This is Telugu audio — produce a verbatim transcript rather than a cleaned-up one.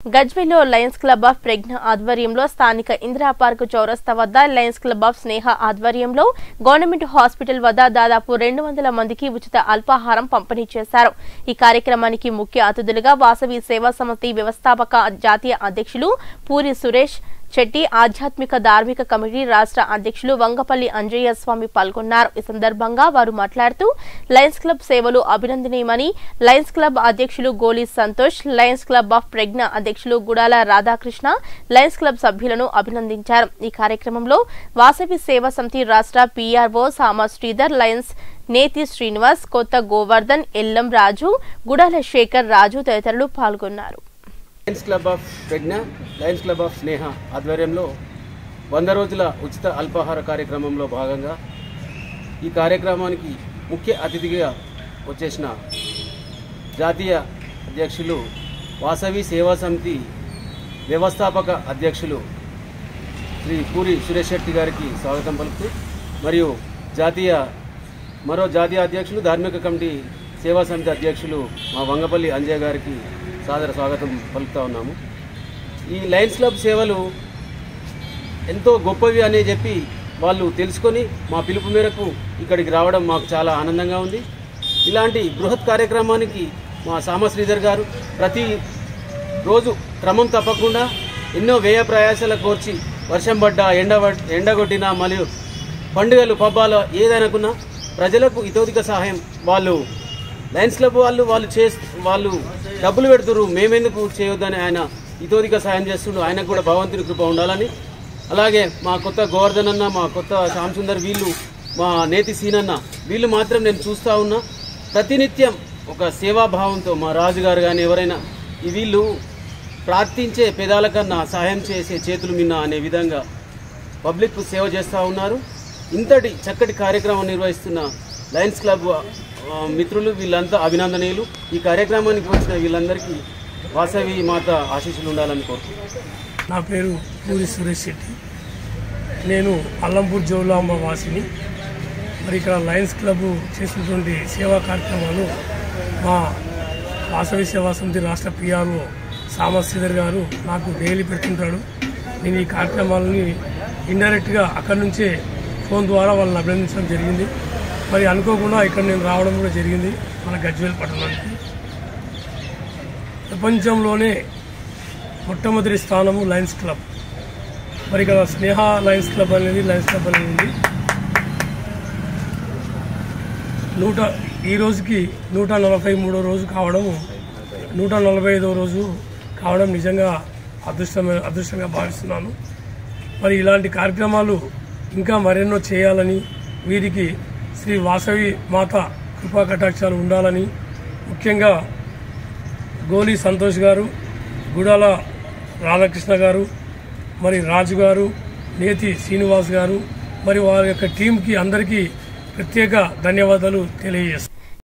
గజ్వేల్లో లయన్స్ క్లబ్ ఆఫ్ ప్రెగ్నా ఆధ్వర్యంలో స్థానిక ఇందిరా పార్క్ చౌరస్తా వద్ద లయన్స్ క్లబ్ ఆఫ్ స్నేహ ఆధ్వర్యంలో గవర్నమెంట్ హాస్పిటల్ వద్ద దాదాపు రెండు వందల మందికి ఉచిత అల్పాహారం పంపిణీ చేశారు। ఈ కార్యక్రమానికి ముఖ్య అతిథులుగా వాసవి సేవా సమితి వ్యవస్థాపక జాతీయ అధ్యక్షులు పూరి సురేష్ చెట్టి, ఆధ్యాత్మిక ధార్మిక కమిటీ రాష్ట్ర అధ్యక్షులు వంగపల్లి అంజయ్య స్వామి పాల్గొన్నారు। ఈ సందర్భంగా వారు మాట్లాడుతూ లయన్స్ క్లబ్ సేవలు అభినందనీయమని లయన్స్ క్లబ్ అధ్యక్షులు Goli Santosh, lions club of Pragna అధ్యక్షులు గుడాల రాధాకృష్ణ, లయన్స్ క్లబ్ సభ్యులను అభినందించారు। ఈ కార్యక్రమంలో వాసవి సేవా సమితి రాష్ట్ర పీఆర్ఓ సామ శ్రీధర్, లయన్స్ నేతి శ్రీనివాస్, కొత్త గోవర్ధన్, ఎల్లం రాజు, గుడాల శేఖర్ రాజు తదితరులు పాల్గొన్నారు। Lions club of Pragna, lions club of Sneha ఆధ్వర్యంలో వంద రోజుల ఉచిత అల్పాహార కార్యక్రమంలో భాగంగా ఈ కార్యక్రమానికి ముఖ్య అతిథిగా వచ్చేసిన జాతీయ అధ్యక్షులు వాసవి సేవా సమితి వ్యవస్థాపక అధ్యక్షులు శ్రీ పూరి సురేష్ శెట్టి గారికి స్వాగతం పలుకుతూ, మరియు జాతీయ మరో జాతీయ అధ్యక్షులు ధార్మిక కమిటీ సేవా సమితి అధ్యక్షులు మా వంగపల్లి అంజయ్య గారికి సాదర స్వాగతం పలుకుతా ఉన్నాము। ఈ లయన్స్ క్లబ్ సేవలు ఎంతో గొప్పవి అనే చెప్పి వాళ్ళు తెలుసుకొని మా పిలుపు మేరకు ఇక్కడికి రావడం మాకు చాలా ఆనందంగా ఉంది। ఇలాంటి బృహత్ కార్యక్రమానికి మా సామ శ్రీధర్ గారు ప్రతి రోజు క్రమం తప్పకుండా ఎన్నో వ్యయ ప్రయాసాల కోర్చి వర్షం పడ్డా, ఎండ ఎండగొట్టినా, మరియు పండుగలు పబ్బాలు ఏదైనాకున్నా ప్రజలకు ఇతోదిక సహాయం వాళ్ళు లయన్స్ క్లబ్ వాళ్ళు వాళ్ళు చే వాళ్ళు డబ్బులు పెడుతున్నారు, మేమెందుకు చేయొద్దని ఆయన ఇతోదిక సహాయం చేస్తుండ్రు। ఆయనకు కూడా భగవంతుని కృప ఉండాలని, అలాగే మా కొత్త గోవర్ధన్ అన్న, మా కొత్త శ్యామ్ సుందర్, వీళ్ళు మా నేతి సీనన్న, వీళ్ళు మాత్రం నేను చూస్తూ ఉన్నా ప్రతినిత్యం ఒక సేవాభావంతో మా రాజుగారు కానీ ఎవరైనా ఈ వీళ్ళు ప్రార్థించే పెదాల కన్నా సహాయం చేసే చేతులు మిన్న అనే విధంగా పబ్లిక్ సేవ చేస్తూ ఉన్నారు। ఇంతటి చక్కటి కార్యక్రమం నిర్వహిస్తున్న లయన్స్ క్లబ్ మిత్రులు వీళ్ళంతా అభినందనీయులు। ఈ కార్యక్రమానికి వచ్చిన వీళ్ళందరికీ వాసవి మాత ఆశీస్సులు ఉండాలని కోరుతున్నాను। నా పేరు పూరి సురేష్ శెట్టి, నేను అల్లంపూర్ జోలాంబ వాసిని। మరి ఇక్కడ లయన్స్ క్లబ్ చేసినటువంటి సేవా కార్యక్రమాలు మా వాసవి సేవా సమితి రాష్ట్ర పిఆర్ఓ సామ శ్రీధర్ గారు నాకు డైలీ పెడుతుంటాడు। నేను ఈ కార్యక్రమాలని ఇండైరెక్ట్గా అక్కడి నుంచే ఫోన్ ద్వారా వాళ్ళని అభినందించడం జరిగింది। మరి అనుకోకుండా ఇక్కడ నేను రావడం కూడా జరిగింది మన గజ్వేల్ పట్టణానికి। ప్రపంచంలోనే మొట్టమొదటి స్థానము లయన్స్ క్లబ్। మరి ఇక్కడ స్నేహ లయన్స్ క్లబ్ అనేది లయన్స్ క్లబ్ అనేది ఉంది। నూట ఈ రోజుకి నూట నలభై మూడో రోజు కావడము, నూట నలభై ఐదో రోజు కావడం నిజంగా అదృష్టమైన అదృష్టంగా భావిస్తున్నాను। మరి ఇలాంటి కార్యక్రమాలు ఇంకా మరెన్నో చేయాలని, వీరికి శ్రీ వాసవి మాత కృపా కటాక్షాలు ఉండాలని, ముఖ్యంగా గోలి సంతోష్ గారు, గుడాల రాధాకృష్ణ గారు, మరి రాజు గారు, నేతి శ్రీనివాస్ గారు, మరి వారి యొక్క టీంకి అందరికీ ప్రత్యేక ధన్యవాదాలు తెలియజేస్తారు।